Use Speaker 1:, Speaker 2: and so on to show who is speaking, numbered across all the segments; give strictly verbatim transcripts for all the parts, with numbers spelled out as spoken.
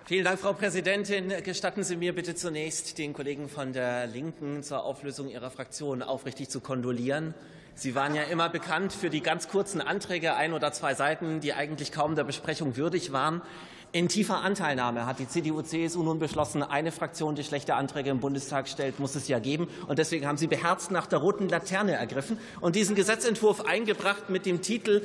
Speaker 1: Vielen Dank, Frau Präsidentin. Gestatten Sie mir bitte zunächst, den Kollegen von der Linken zur Auflösung ihrer Fraktion aufrichtig zu kondolieren. Sie waren ja immer bekannt für die ganz kurzen Anträge, ein oder zwei Seiten, die eigentlich kaum der Besprechung würdig waren. In tiefer Anteilnahme hat die C D U C S U nun beschlossen, eine Fraktion, die schlechte Anträge im Bundestag stellt, muss es ja geben. Und deswegen haben Sie beherzt nach der roten Laterne ergriffen und diesen Gesetzentwurf eingebracht mit dem Titel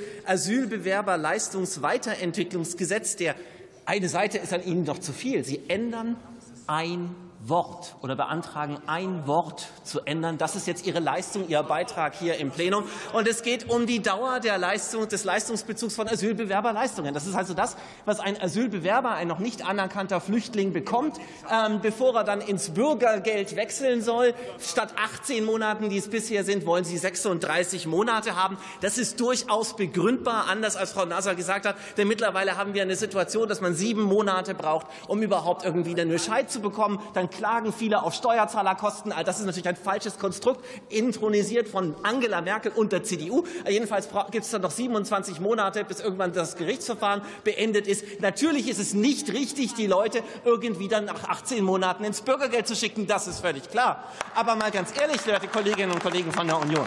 Speaker 1: Asylbewerberleistungsweiterentwicklungsgesetz. Der eine Seite ist an Ihnen doch zu viel. Sie ändern ein Wort oder beantragen, ein Wort zu ändern. Das ist jetzt Ihre Leistung, Ihr Beitrag hier im Plenum. Und es geht um die Dauer der Leistung, des Leistungsbezugs von Asylbewerberleistungen. Das ist also das, was ein Asylbewerber, ein noch nicht anerkannter Flüchtling bekommt, ähm, bevor er dann ins Bürgergeld wechseln soll. Statt achtzehn Monaten, die es bisher sind, wollen Sie sechsunddreißig Monate haben. Das ist durchaus begründbar, anders als Frau Nasser gesagt hat. Denn mittlerweile haben wir eine Situation, dass man sieben Monate braucht, um überhaupt irgendwie einen Bescheid zu bekommen. Dann klagen viele auf Steuerzahlerkosten. Das ist natürlich ein falsches Konstrukt, intronisiert von Angela Merkel und der C D U. Jedenfalls gibt es dann noch siebenundzwanzig Monate, bis irgendwann das Gerichtsverfahren beendet ist. Natürlich ist es nicht richtig, die Leute irgendwie dann nach achtzehn Monaten ins Bürgergeld zu schicken. Das ist völlig klar. Aber mal ganz ehrlich, werte Kolleginnen und Kollegen von der Union,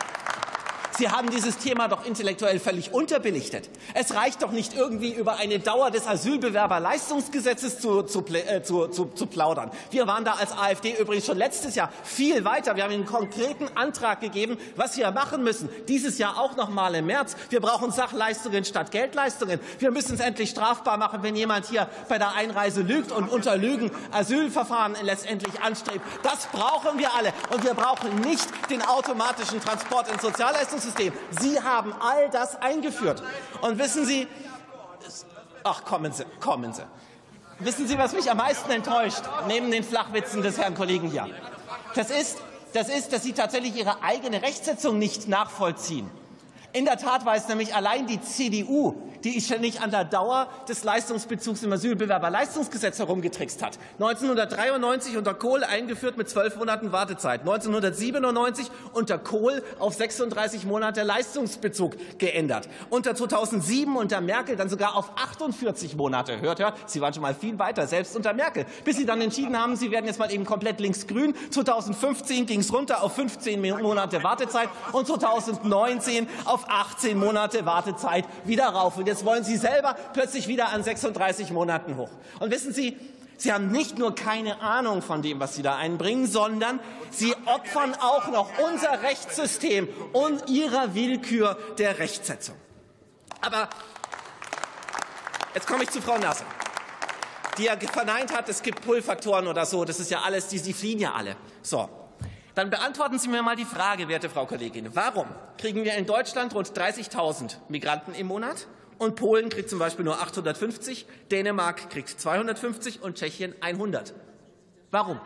Speaker 1: Sie haben dieses Thema doch intellektuell völlig unterbelichtet. Es reicht doch nicht irgendwie über eine Dauer des Asylbewerberleistungsgesetzes zu, zu, äh, zu, zu, zu plaudern. Wir waren da als AfD übrigens schon letztes Jahr viel weiter. Wir haben einen konkreten Antrag gegeben, was wir machen müssen. Dieses Jahr auch noch mal im März. Wir brauchen Sachleistungen statt Geldleistungen. Wir müssen es endlich strafbar machen, wenn jemand hier bei der Einreise lügt und unter Lügen Asylverfahren letztendlich anstrebt. Das brauchen wir alle. Und wir brauchen nicht den automatischen Transport ins Sozialleistungssystem. Sie haben all das eingeführt. Und wissen Sie, ach, kommen Sie, kommen Sie. Wissen Sie, was mich am meisten enttäuscht, neben den Flachwitzen des Herrn Kollegen hier? Das ist, das ist, dass Sie tatsächlich Ihre eigene Rechtsetzung nicht nachvollziehen. In der Tat war es nämlich allein die C D U, die ständig an der Dauer des Leistungsbezugs im Asylbewerberleistungsgesetz herumgetrickst hat. neunzehnhundertdreiundneunzig unter Kohl eingeführt mit zwölf Monaten Wartezeit. neunzehnhundertsiebenundneunzig unter Kohl auf sechsunddreißig Monate Leistungsbezug geändert. Unter zweitausendsieben unter Merkel dann sogar auf achtundvierzig Monate. Hört, hört, Sie waren schon mal viel weiter, selbst unter Merkel. Bis Sie dann entschieden haben, Sie werden jetzt mal eben komplett linksgrün. zweitausendfünfzehn ging es runter auf fünfzehn Monate Wartezeit und zweitausendneunzehn auf achtzehn Monate Wartezeit wieder rauf. Und jetzt wollen Sie selber plötzlich wieder an sechsunddreißig Monaten hoch. Und wissen Sie, Sie haben nicht nur keine Ahnung von dem, was Sie da einbringen, sondern Sie opfern auch noch unser Rechtssystem und Ihrer Willkür der Rechtsetzung. Aber jetzt komme ich zu Frau Nasser, die ja verneint hat, es gibt Pull-Faktoren oder so. Das ist ja alles, die, die fliehen ja alle. So. Dann beantworten Sie mir mal die Frage, werte Frau Kollegin, warum kriegen wir in Deutschland rund dreißigtausend Migranten im Monat und Polen kriegt zum Beispiel nur achthundertfünfzig, Dänemark kriegt zweihundertfünfzig und Tschechien hundert? Warum?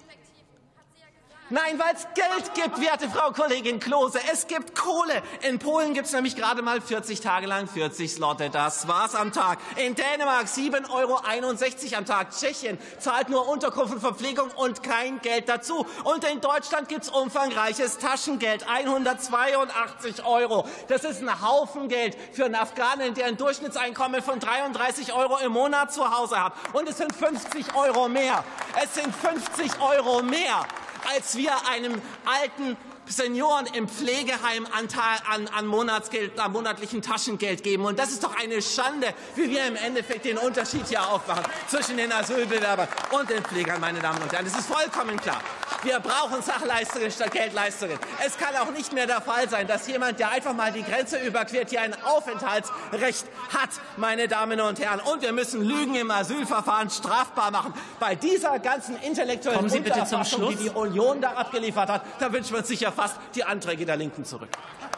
Speaker 1: Nein, weil es Geld gibt, werte Frau Kollegin Klose. Es gibt Kohle. In Polen gibt es nämlich gerade mal vierzig Tage lang vierzig Zloty. Das war's am Tag. In Dänemark sieben Euro einundsechzig am Tag. Tschechien zahlt nur Unterkunft und Verpflegung und kein Geld dazu. Und in Deutschland gibt es umfangreiches Taschengeld. hundertzweiundachtzig Euro. Das ist ein Haufen Geld für einen Afghanen, der ein Durchschnittseinkommen von dreiunddreißig Euro im Monat zu Hause hat. Und es sind fünfzig Euro mehr. Es sind fünfzig Euro mehr, als wir einem alten Senioren im Pflegeheim Anteil an, an, Monatsgeld, an monatlichen Taschengeld geben. Und das ist doch eine Schande, wie wir im Endeffekt den Unterschied hier aufmachen zwischen den Asylbewerbern und den Pflegern, meine Damen und Herren. Das ist vollkommen klar. Wir brauchen Sachleistungen statt Geldleistungen. Es kann auch nicht mehr der Fall sein, dass jemand, der einfach mal die Grenze überquert, hier ein Aufenthaltsrecht hat, meine Damen und Herren. Und wir müssen Lügen im Asylverfahren strafbar machen. Bei dieser ganzen intellektuellen Unterfassung, die die Union da abgeliefert hat, da wünschen wir uns sicher fast die Anträge der Linken zurück.